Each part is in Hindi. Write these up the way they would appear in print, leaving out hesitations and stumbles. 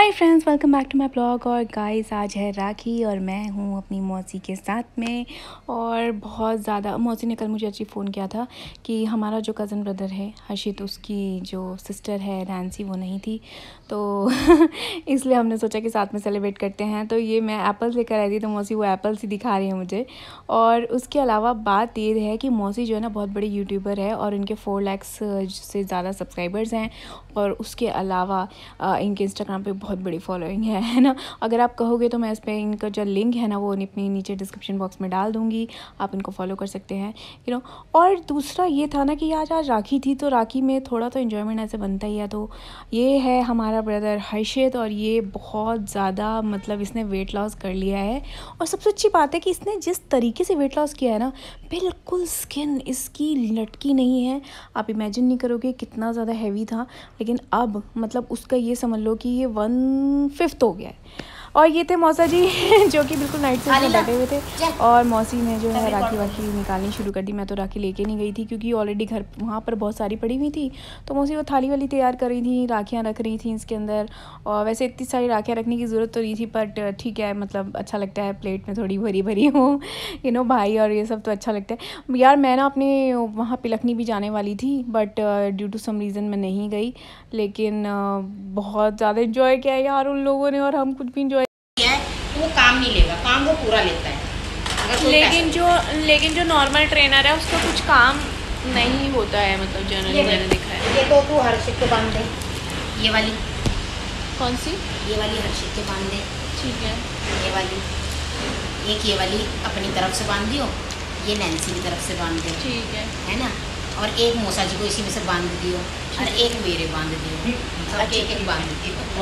Hi friends, welcome back to my blog. और गाइस, आज है राखी और मैं हूँ अपनी मौसी के साथ में। और बहुत ज़्यादा मौसी ने कल मुझे अच्छी फ़ोन किया था कि हमारा जो कज़न ब्रदर है हर्षित, उसकी जो सिस्टर है नैन्सी, वो नहीं थी, तो इसलिए हमने सोचा कि साथ में सेलिब्रेट करते हैं। तो ये मैं एप्पल्स लेकर आई थी, तो मौसी वो एप्पल्स ही दिखा रही है मुझे। और उसके अलावा बात ये है कि मौसी जो है ना बहुत बड़ी यूट्यूबर है और इनके 4 लाख से ज़्यादा सब्सक्राइबर्स हैं। और उसके अलावा इनके इंस्टाग्राम पे बहुत बड़ी फॉलोइंग है ना। अगर आप कहोगे तो मैं इस पर इनका जो लिंक है ना वो अपनी नीचे डिस्क्रिप्शन बॉक्स में डाल दूँगी, आप इनको फॉलो कर सकते हैं और दूसरा ये था ना कि आज राखी थी, तो राखी में थोड़ा तो इन्जॉयमेंट ऐसे बनता ही है। तो ये है हमारा ब्रदर हर्षित और ये बहुत ज़्यादा मतलब इसने वेट लॉस कर लिया है। और सबसे अच्छी बात है कि इसने जिस तरीके से वेट लॉस किया है ना, बिल्कुल स्किन इसकी लटकी नहीं है। आप इमेजिन नहीं करोगे कितना ज़्यादा हैवी था, लेकिन अब मतलब उसका ये समझ लो कि ये 1/5 हो गया है। और ये थे मौसा जी जो कि बिल्कुल नाइट से बैठे हुए थे। और मौसी ने जो है राखी वाखी निकालनी शुरू कर दी। मैं तो राखी लेके नहीं गई थी क्योंकि ऑलरेडी घर वहाँ पर बहुत सारी पड़ी हुई थी। तो मौसी वो थाली वाली तैयार कर रही थी, राखियाँ रख रही थी इसके अंदर। और वैसे इतनी सारी राखियाँ रखने की ज़रूरत तो नहीं थी, बट ठीक है, मतलब अच्छा लगता है प्लेट में थोड़ी भरी भरी हो भाई, और ये सब तो अच्छा लगता है यार। मैं ना अपने वहाँ पिलखनी भी जाने वाली थी, but due to some reason मैं नहीं गई। लेकिन बहुत ज़्यादा इन्जॉय किया है यार उन लोगों ने, और हम कुछ भी इन्जॉय किया है। तो वो काम नहीं लेगा, काम वो पूरा लेता है। लेकिन जो नॉर्मल ट्रेनर है उसका कुछ काम नहीं होता है, मतलब जनरली मैंने देखा है। ये तो तू हर्षित के बांध दे, ये वाली कौन सी? ये वाली हर्षित के बांध दे, ठीक है। ये वाली, एक ये वाली अपनी तरफ से बांध दियो, ये नैन्सी की तरफ से बांध दो, ठीक है ना। और एक मौसा जी को इसी में से बांध दियो और एक मेरे बांध दियो, सब एक बांध दियो।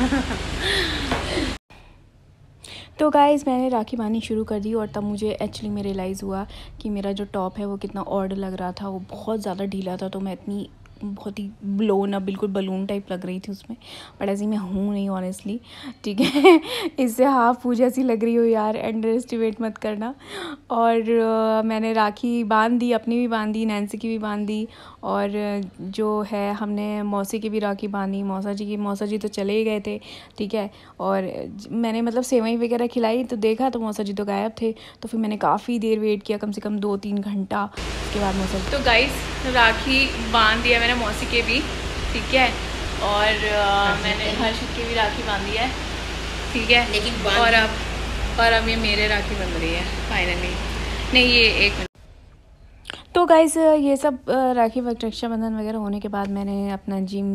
वाह। तो गाइज़, मैंने राखी बांधनी शुरू कर दी और तब मुझे एक्चुअली में रियलाइज़ हुआ कि मेरा जो टॉप है वो कितना ऑड लग रहा था। वो बहुत ज़्यादा ढीला था, तो मैं इतनी बहुत ही ब्लोन अप बिल्कुल बलून टाइप लग रही थी उसमें। बट ऐसी मैं हूँ नहीं ऑनेस्टली, ठीक है। इससे हाफ पूजा जैसी लग रही हो यार, अंडर एस्टिमेट मत करना। और मैंने राखी बांध दी, अपनी भी बांध दी, नैन्सी की भी बांध दी। और जो है हमने मौसी की भी राखी बांधी, मौसा जी तो चले ही गए थे, ठीक है। और मैंने मतलब सेवई वगैरह खिलाई तो देखा तो मौसा जी तो गायब थे। तो फिर मैंने काफ़ी देर वेट किया, कम से कम 2-3 घंटा। उसके बाद मौसा तो गाइस राखी बांध दिया मैंने मौसी के भी, ठीक है। और मैंने हर्षित की भी राखी बांधी है, ठीक है। लेकिन और अब ये मेरे राखी बन रही है फाइनली। नहीं, ये एक मिनट। तो गाइस ये सब राखी रक्षाबंधन वगैरह होने के बाद मैंने अपना जिम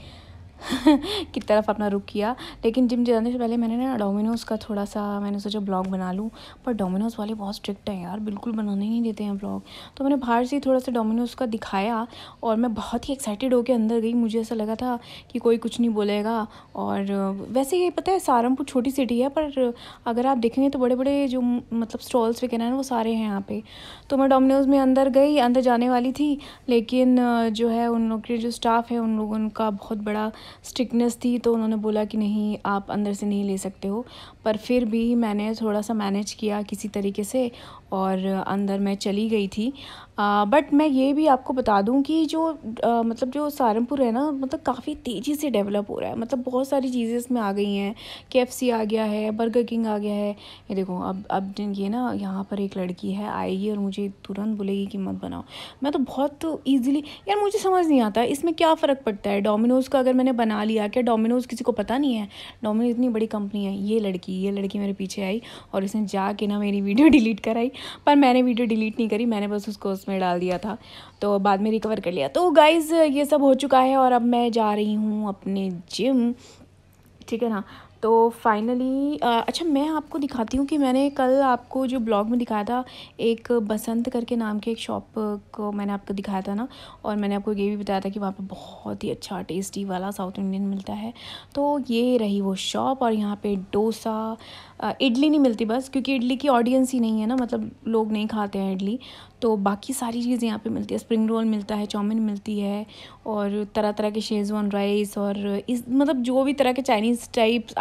की तरफ अपना रुख किया। लेकिन जिम जाने से पहले मैंने ना डोमिनोज़ का थोड़ा सा मैंने सोचा ब्लॉग बना लूँ, पर डोमिनोज़ वाले बहुत स्ट्रिक्ट हैं यार, बिल्कुल बनाने नहीं देते हैं ब्लॉग। तो मैंने बाहर से थोड़ा सा डोमिनोज़ का दिखाया और मैं बहुत ही एक्साइटेड होकर अंदर गई। मुझे ऐसा लगा था कि कोई कुछ नहीं बोलेगा। और वैसे ये पता है सहारनपुर छोटी सिटी है, पर अगर आप देखेंगे तो बड़े बड़े जो मतलब स्टॉल्स वगैरह हैं वो सारे हैं यहाँ पे। तो मैं डोमिनोज़ में अंदर गई, अंदर जाने वाली थी, लेकिन जो है उन लोग के जो स्टाफ है उन लोगों का बहुत बड़ा स्ट्रिक्टनेस थी। तो उन्होंने बोला कि नहीं, आप अंदर से नहीं ले सकते हो। पर फिर भी मैंने थोड़ा सा मैनेज किया किसी तरीके से और अंदर मैं चली गई थी। बट मैं ये भी आपको बता दूं कि जो मतलब जो सहारनपुर है ना, मतलब काफ़ी तेज़ी से डेवलप हो रहा है। मतलब बहुत सारी चीज़ें इसमें आ गई हैं। KFC आ गया है, बर्गर किंग आ गया है। ये देखो अब ये ना यहाँ पर एक लड़की है आएगी और मुझे तुरंत बोलेगी कि मत बनाओ। मैं तो बहुत ईजिली यार, मुझे समझ नहीं आता इसमें क्या फ़र्क पड़ता है। डोमिनोज़ का अगर मैंने बना लिया, क्या डोमिनोज़ किसी को पता नहीं है? डोमिनोज़ इतनी बड़ी कंपनी है। ये लड़की मेरे पीछे आई और इसने जाके ना मेरी वीडियो डिलीट कराई। पर मैंने वीडियो डिलीट नहीं करी, मैंने बस उसको उसमें डाल दिया था, तो बाद में रिकवर कर लिया। तो गाइज़ ये सब हो चुका है और अब मैं जा रही हूँ अपने जिम, ठीक है ना। तो फाइनली अच्छा मैं आपको दिखाती हूँ कि मैंने कल आपको जो ब्लॉग में दिखाया था, एक बसंत करके नाम के एक शॉप को मैंने आपको दिखाया था ना। और मैंने आपको ये भी बताया था कि वहाँ पे बहुत ही अच्छा टेस्टी वाला साउथ इंडियन मिलता है। तो ये रही वो शॉप। और यहाँ पे डोसा, इडली नहीं मिलती बस, क्योंकि इडली की ऑडियंस ही नहीं है ना, मतलब लोग नहीं खाते हैं इडली। तो बाकी सारी चीज़ें यहाँ पे मिलती है। स्प्रिंग रोल मिलता है, चाउमीन मिलती है और तरह तरह के शेज़वान राइस और इस मतलब जो भी तरह के चाइनीज़ टाइप्स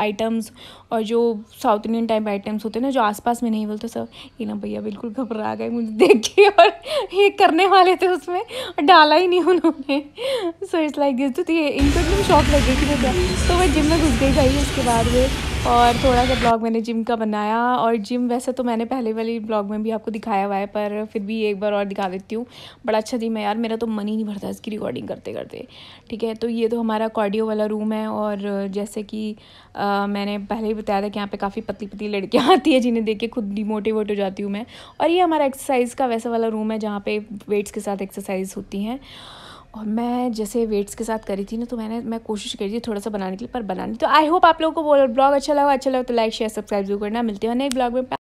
आइटम्स और जो साउथ इंडियन टाइप आइटम्स होते हैं ना, जो आसपास में नहीं बोलते सब। ये ना भैया बिल्कुल घबरा गए मुझे देख के, और ये करने वाले थे उसमें और डाला ही नहीं उन्होंने। So it's like this. तो ये इनको एकदम शौक लग गई कि तो मैं जिम में घुस गई भाई उसके बाद में, और थोड़ा सा ब्लॉग मैंने जिम का बनाया। और जिम वैसे तो मैंने पहले वाली ब्लॉग में भी आपको दिखाया हुआ है, पर फिर भी एक बार और दिखा देती हूँ। बड़ा अच्छा जिम है यार, मेरा तो मन ही नहीं भरता इसकी रिकॉर्डिंग करते करते। ठीक है, तो ये तो हमारा कार्डियो वाला रूम है। और जैसे कि मैंने पहले ही बताया था कि यहाँ पे काफ़ी पतली पतली लड़कियाँ आती है जिन्हें देख के खुद डिमोटिवेट हो जाती हूँ मैं। और ये हमारा एक्सरसाइज का वैसा वाला रूम है जहाँ पे वेट्स के साथ एक्सरसाइज होती हैं। और मैं जैसे वेट्स के साथ करी थी ना, तो मैं कोशिश करी थी थोड़ा सा बनाने के लिए, पर बनानी। तो आई होप आप लोगों को वो ब्लॉग अच्छा लगा तो लाइक शेयर सब्सक्राइब जरूर करना। मिलते हैं नए ब्लॉग में।